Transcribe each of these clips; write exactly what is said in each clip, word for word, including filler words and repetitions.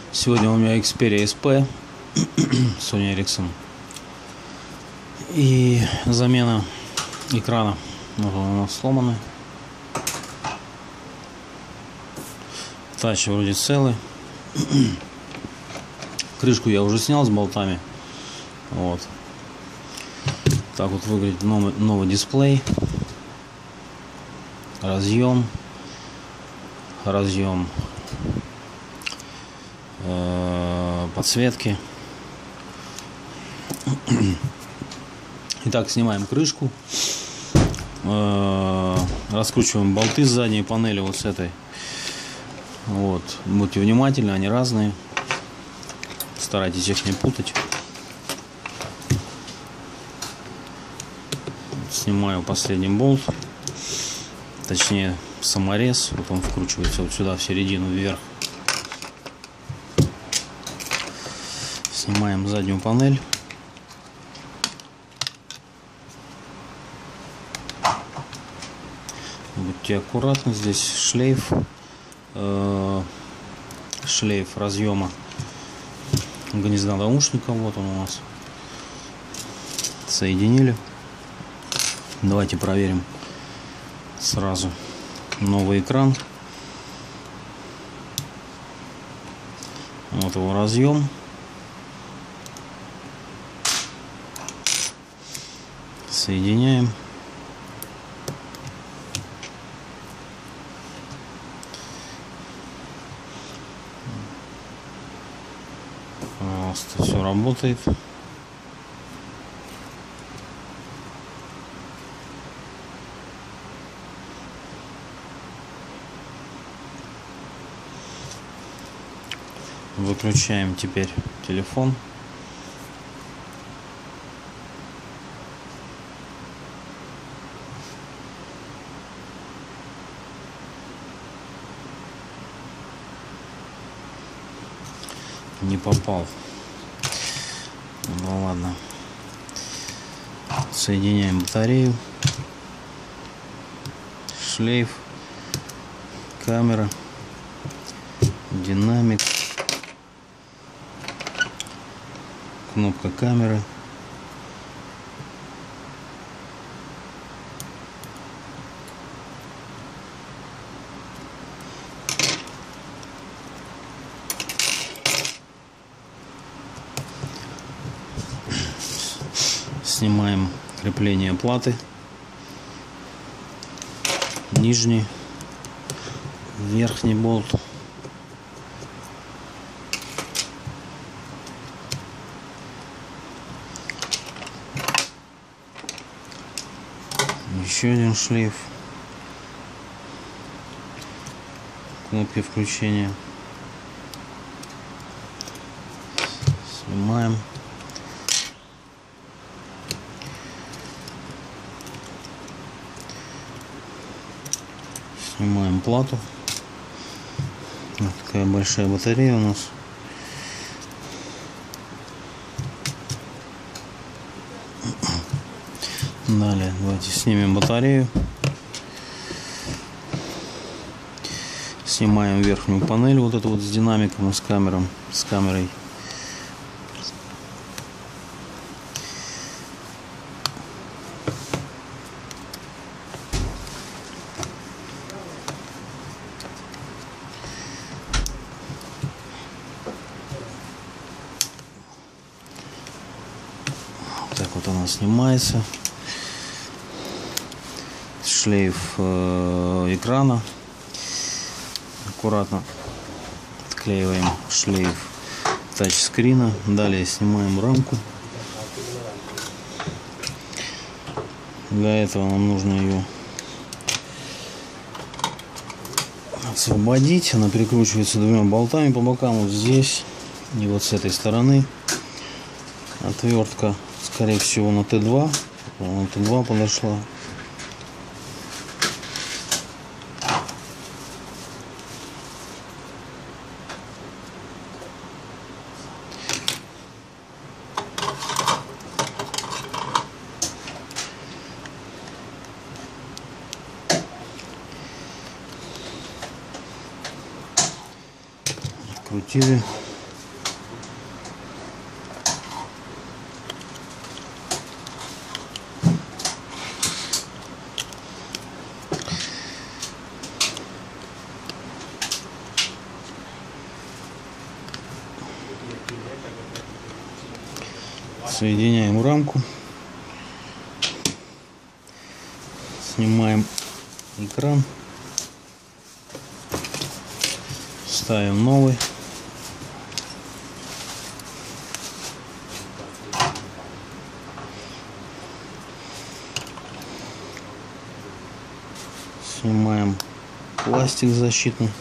Сегодня у меня Xperia эс пи Sony Ericsson и замена экрана. Вот он у нас сломанный. Тач вроде целый. Крышку я уже снял с болтами. Вот. Так вот выглядит новый, новый дисплей. Разъем. Разъем э, подсветки. Итак, снимаем крышку. Э, раскручиваем болты с задней панели вот с этой. Вот. Будьте внимательны, они разные. Старайтесь их не путать. Снимаю последний болт. Точнее, саморез. Вот он вкручивается вот сюда, в середину, вверх. Снимаем заднюю панель. Будьте аккуратны. Здесь шлейф. Э, шлейф разъема гнезда наушника. Вот он у нас. Соединили. Давайте проверим сразу. Новый экран. Вот его разъем. Соединяем. Пожалуйста, все работает. Выключаем теперь телефон. Не попал. Ну ладно. Соединяем батарею. Шлейф. Камера. Динамик. Кнопка камеры. Снимаем крепление платы. Нижний, верхний болт. Еще один шлейф. Кнопки включения. Снимаем. Снимаем плату. Вот такая большая батарея у нас. Далее давайте снимем батарею. Снимаем верхнюю панель, вот эту вот с динамиком и с камерой, с камерой. Так вот она снимается. Шлейф э, экрана. Аккуратно отклеиваем шлейф тачскрина. Далее снимаем рамку. Для этого нам нужно ее освободить. Она прикручивается двумя болтами по бокам. Вот здесь и вот с этой стороны. Отвертка, скорее всего, на тэ два. На тэ два подошла. Открутили. Соединяем рамку. Снимаем экран. Ставим новый. Снимаем пластик защитный.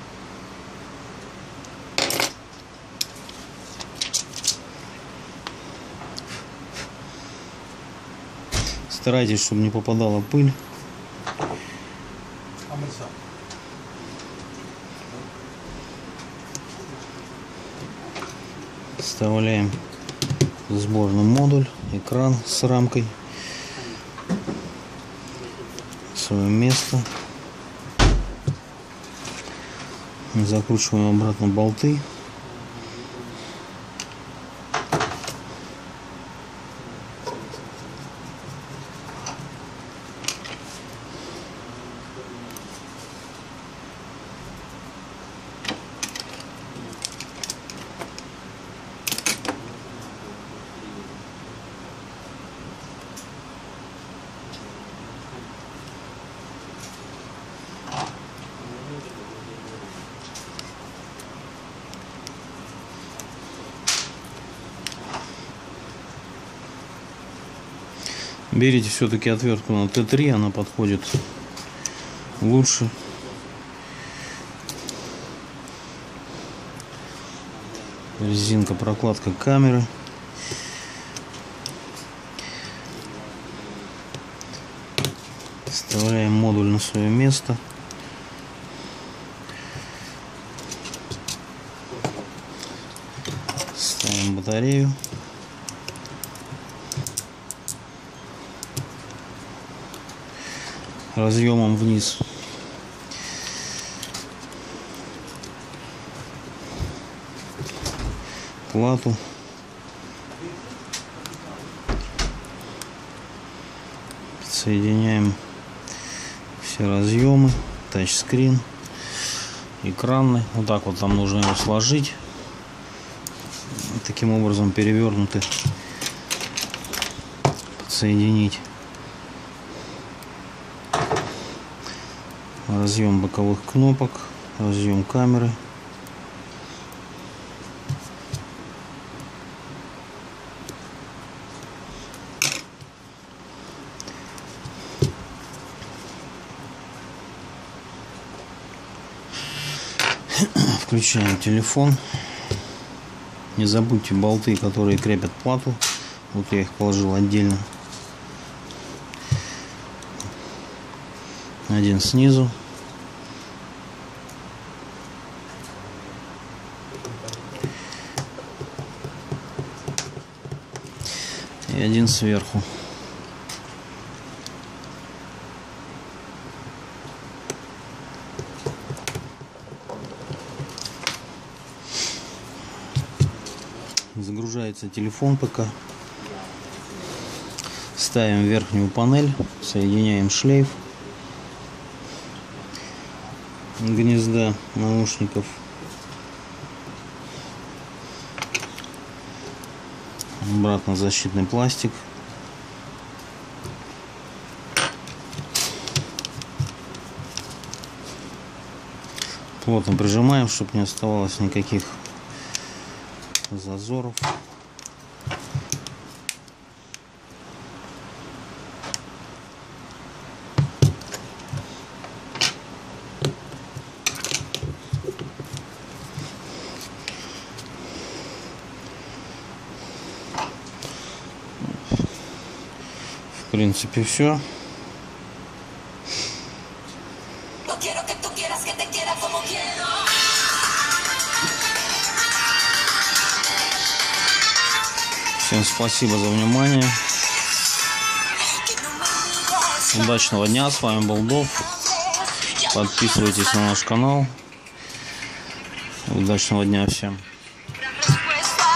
Старайтесь, чтобы не попадала пыль. Вставляем сборный модуль, экран с рамкой в свое место. Закручиваем обратно болты. Берите все-таки отвертку на Т три, она подходит лучше. Резинка, прокладка камеры. Вставляем модуль на свое место. Ставим батарею. Разъемом вниз плату. Соединяем все разъемы, тачскрин, экранный. Вот так вот там нужно его сложить. Таким образом перевернуты, подсоединить. Разъем боковых кнопок, разъем камеры. Включаем телефон. Не забудьте болты, которые крепят плату. Вот я их положил отдельно. Один снизу. И один сверху. Загружается телефон пока. Ставим верхнюю панель, соединяем шлейф гнезда наушников. Обратно защитный пластик. Плотно прижимаем, чтобы не оставалось никаких зазоров. В принципе, все. Всем спасибо за внимание. Удачного дня. С вами был Дов. Подписывайтесь на наш канал. Удачного дня всем.